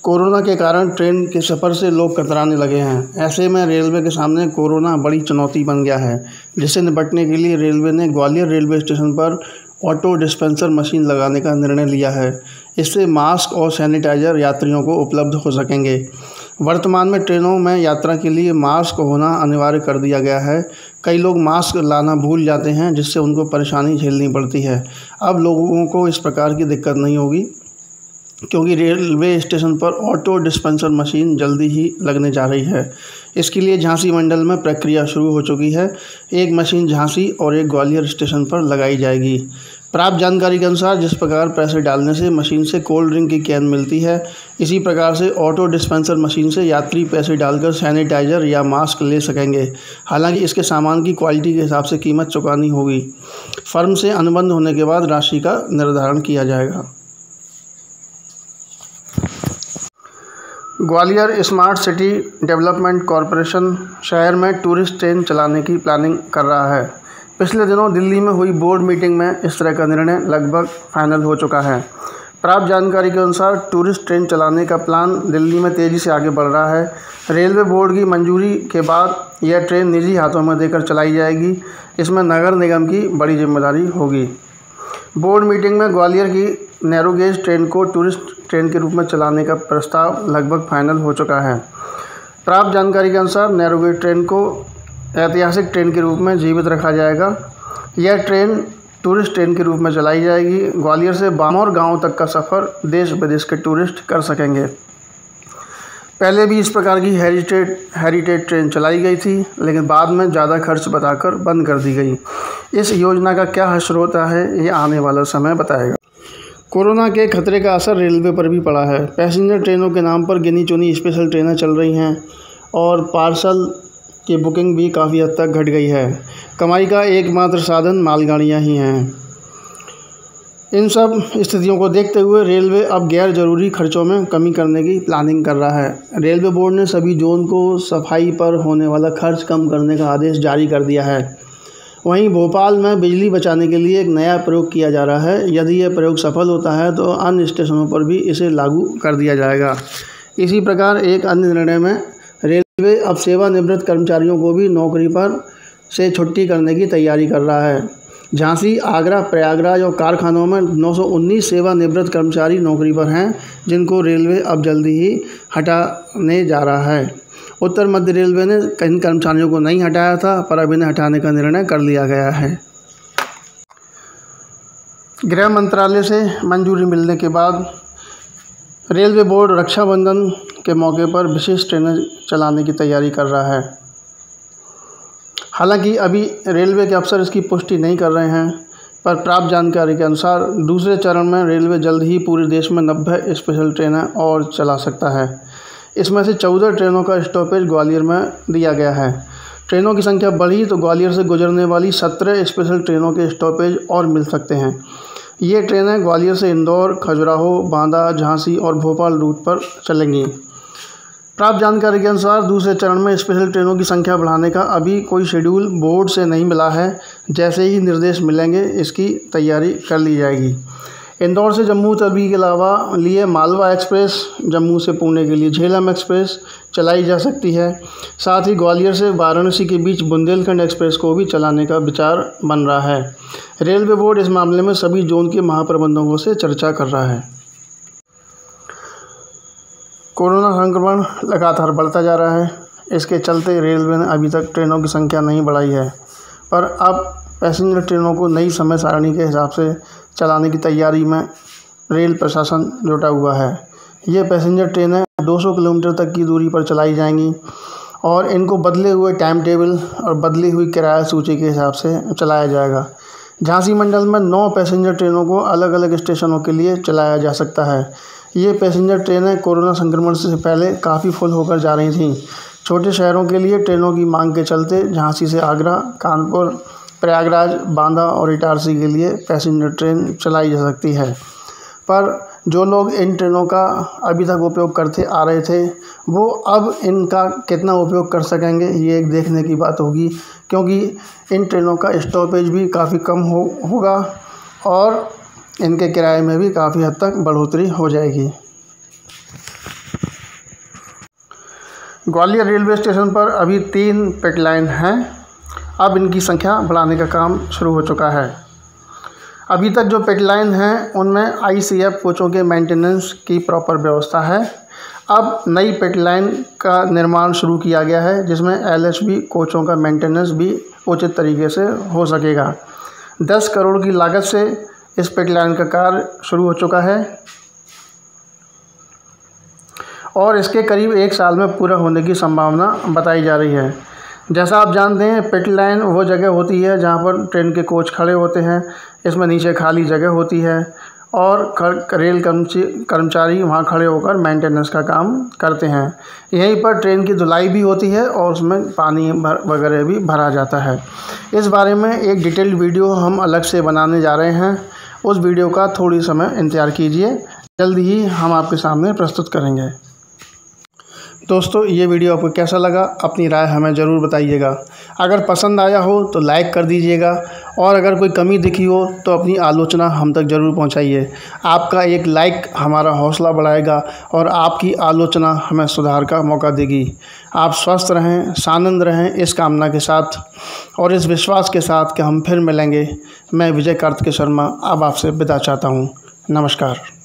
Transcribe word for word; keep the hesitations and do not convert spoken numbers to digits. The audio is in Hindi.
कोरोना के कारण ट्रेन के सफ़र से लोग कतराने लगे हैं। ऐसे में रेलवे के सामने कोरोना बड़ी चुनौती बन गया है, जिससे निपटने के लिए रेलवे ने ग्वालियर रेलवे स्टेशन पर ऑटो डिस्पेंसर मशीन लगाने का निर्णय लिया है। इससे मास्क और सैनिटाइज़र यात्रियों को उपलब्ध हो सकेंगे। वर्तमान में ट्रेनों में यात्रा के लिए मास्क होना अनिवार्य कर दिया गया है। कई लोग मास्क लाना भूल जाते हैं, जिससे उनको परेशानी झेलनी पड़ती है। अब लोगों को इस प्रकार की दिक्कत नहीं होगी, क्योंकि रेलवे स्टेशन पर ऑटो डिस्पेंसर मशीन जल्दी ही लगने जा रही है। इसके लिए झांसी मंडल में प्रक्रिया शुरू हो चुकी है। एक मशीन झांसी और एक ग्वालियर स्टेशन पर लगाई जाएगी। प्राप्त जानकारी के अनुसार जिस प्रकार पैसे डालने से मशीन से कोल्ड ड्रिंक की कैन मिलती है, इसी प्रकार से ऑटो डिस्पेंसर मशीन से यात्री पैसे डालकर सैनिटाइज़र या मास्क ले सकेंगे। हालांकि इसके सामान की क्वालिटी के हिसाब से कीमत चुकानी होगी। फर्म से अनुबंध होने के बाद राशि का निर्धारण किया जाएगा। Gwalior smart city development corporation शहर में टूरिस्ट ट्रेन चलाने की प्लानिंग कर रहा है। पिछले दिनों दिल्ली में हुई बोर्ड मीटिंग में इस तरह का निर्णय लगभग फाइनल हो चुका है। प्राप्त जानकारी के अनुसार टूरिस्ट ट्रेन चलाने का प्लान दिल्ली में तेज़ी से आगे बढ़ रहा है। रेलवे बोर्ड की मंजूरी के बाद यह ट्रेन निजी हाथों में देकर चलाई जाएगी। इसमें नगर निगम की बड़ी जिम्मेदारी होगी। बोर्ड मीटिंग में ग्वालियर की नैरोगेज ट्रेन को टूरिस्ट ट्रेन के रूप में चलाने का प्रस्ताव लगभग फाइनल हो चुका है। प्राप्त जानकारी के अनुसार नैरोगेज ट्रेन को ऐतिहासिक ट्रेन के रूप में जीवित रखा जाएगा। यह ट्रेन टूरिस्ट ट्रेन के रूप में चलाई जाएगी। ग्वालियर से बामौर गांव तक का सफ़र देश विदेश के टूरिस्ट कर सकेंगे। पहले भी इस प्रकार की हेरिटेज हेरिटेज ट्रेन चलाई गई थी, लेकिन बाद में ज़्यादा खर्च बताकर बंद कर दी गई। इस योजना का क्या हश्र होता है, ये आने वाला समय बताएगा। कोरोना के खतरे का असर रेलवे पर भी पड़ा है। पैसेंजर ट्रेनों के नाम पर गिनी चुनी स्पेशल ट्रेनें चल रही हैं और पार्सल की बुकिंग भी काफ़ी हद तक घट गई है। कमाई का एकमात्र साधन मालगाड़ियाँ ही हैं। इन सब स्थितियों को देखते हुए रेलवे अब गैर ज़रूरी खर्चों में कमी करने की प्लानिंग कर रहा है। रेलवे बोर्ड ने सभी जोन को सफाई पर होने वाला खर्च कम करने का आदेश जारी कर दिया है। वहीं भोपाल में बिजली बचाने के लिए एक नया प्रयोग किया जा रहा है। यदि यह प्रयोग सफल होता है तो अन्य स्टेशनों पर भी इसे लागू कर दिया जाएगा। इसी प्रकार एक अन्य निर्णय में रेलवे अब सेवानिवृत्त कर्मचारियों को भी नौकरी पर से छुट्टी करने की तैयारी कर रहा है। झांसी, आगरा, प्रयागराज और कारखानों में नौ सौ उन्नीस सेवानिवृत्त कर्मचारी नौकरी पर हैं, जिनको रेलवे अब जल्दी ही हटाने जा रहा है। उत्तर मध्य रेलवे ने कई कर्मचारियों को नहीं हटाया था, पर अब इन्हें हटाने का निर्णय कर लिया गया है। गृह मंत्रालय से मंजूरी मिलने के बाद रेलवे बोर्ड रक्षाबंधन के मौके पर विशेष ट्रेनें चलाने की तैयारी कर रहा है। हालांकि अभी रेलवे के अफसर इसकी पुष्टि नहीं कर रहे हैं, पर प्राप्त जानकारी के अनुसार दूसरे चरण में रेलवे जल्द ही पूरे देश में नब्बे स्पेशल ट्रेनें और चला सकता है। इसमें से चौदह ट्रेनों का स्टॉपेज ग्वालियर में दिया गया है। ट्रेनों की संख्या बढ़ी तो ग्वालियर से गुजरने वाली सत्रह स्पेशल ट्रेनों के स्टॉपेज और मिल सकते हैं। ये ट्रेनें ग्वालियर से इंदौर, खजुराहो, बांदा, झांसी और भोपाल रूट पर चलेंगी। प्राप्त जानकारी के अनुसार दूसरे चरण में स्पेशल ट्रेनों की संख्या बढ़ाने का अभी कोई शेड्यूल बोर्ड से नहीं मिला है। जैसे ही निर्देश मिलेंगे, इसकी तैयारी कर ली जाएगी। इंदौर से जम्मू तवी के अलावा लिए मालवा एक्सप्रेस, जम्मू से पुणे के लिए झेलम एक्सप्रेस चलाई जा सकती है। साथ ही ग्वालियर से वाराणसी के बीच बुंदेलखंड एक्सप्रेस को भी चलाने का विचार बन रहा है। रेलवे बोर्ड इस मामले में सभी जोन के महाप्रबंधकों से चर्चा कर रहा है। कोरोना संक्रमण लगातार बढ़ता जा रहा है। इसके चलते रेलवे ने अभी तक ट्रेनों की संख्या नहीं बढ़ाई है, पर अब पैसेंजर ट्रेनों को नई समय सारणी के हिसाब से चलाने की तैयारी में रेल प्रशासन जुटा हुआ है। ये पैसेंजर ट्रेनें दो सौ किलोमीटर तक की दूरी पर चलाई जाएंगी और इनको बदले हुए टाइम टेबल और बदली हुई किराया सूची के हिसाब से चलाया जाएगा। झांसी मंडल में नौ पैसेंजर ट्रेनों को अलग अलग स्टेशनों के लिए चलाया जा सकता है। ये पैसेंजर ट्रेनें कोरोना संक्रमण से पहले काफ़ी फुल होकर जा रही थीं। छोटे शहरों के लिए ट्रेनों की मांग के चलते झांसी से आगरा, कानपुर, प्रयागराज, बांदा और इटारसी के लिए पैसेंजर ट्रेन चलाई जा सकती है। पर जो लोग इन ट्रेनों का अभी तक उपयोग करते आ रहे थे, वो अब इनका कितना उपयोग कर सकेंगे, ये एक देखने की बात होगी, क्योंकि इन ट्रेनों का स्टॉपेज भी काफ़ी कम हो होगा और इनके किराए में भी काफ़ी हद तक बढ़ोतरी हो जाएगी। ग्वालियर रेलवे स्टेशन पर अभी तीन पिट लाइन हैं। अब इनकी संख्या बढ़ाने का काम शुरू हो चुका है। अभी तक जो पिट लाइन हैं उनमें आईसीएफ कोचों के मेंटेनेंस की प्रॉपर व्यवस्था है। अब नई पिट लाइन का निर्माण शुरू किया गया है, जिसमें एलएचबी कोचों का मेंटेनेंस भी उचित तरीके से हो सकेगा। दस करोड़ की लागत से इस पिट लाइन का कार्य शुरू हो चुका है और इसके करीब एक साल में पूरा होने की संभावना बताई जा रही है। जैसा आप जानते हैं, पिट लाइन वो जगह होती है जहां पर ट्रेन के कोच खड़े होते हैं। इसमें नीचे खाली जगह होती है और रेल कर्मचारी वहां खड़े होकर मेंटेनेंस का काम करते हैं। यहीं पर ट्रेन की धुलाई भी होती है और उसमें पानी वगैरह भी भरा जाता है। इस बारे में एक डिटेल्ड वीडियो हम अलग से बनाने जा रहे हैं। उस वीडियो का थोड़ी समय इंतज़ार कीजिए, जल्दी ही हम आपके सामने प्रस्तुत करेंगे। दोस्तों, ये वीडियो आपको कैसा लगा, अपनी राय हमें ज़रूर बताइएगा। अगर पसंद आया हो तो लाइक कर दीजिएगा और अगर कोई कमी दिखी हो तो अपनी आलोचना हम तक ज़रूर पहुंचाइए। आपका एक लाइक हमारा हौसला बढ़ाएगा और आपकी आलोचना हमें सुधार का मौका देगी। आप स्वस्थ रहें, सानंद रहें, इस कामना के साथ और इस विश्वास के साथ कि हम फिर मिलेंगे। मैं विजय कार्तिकेय शर्मा अब आपसे विदा चाहता हूँ। नमस्कार।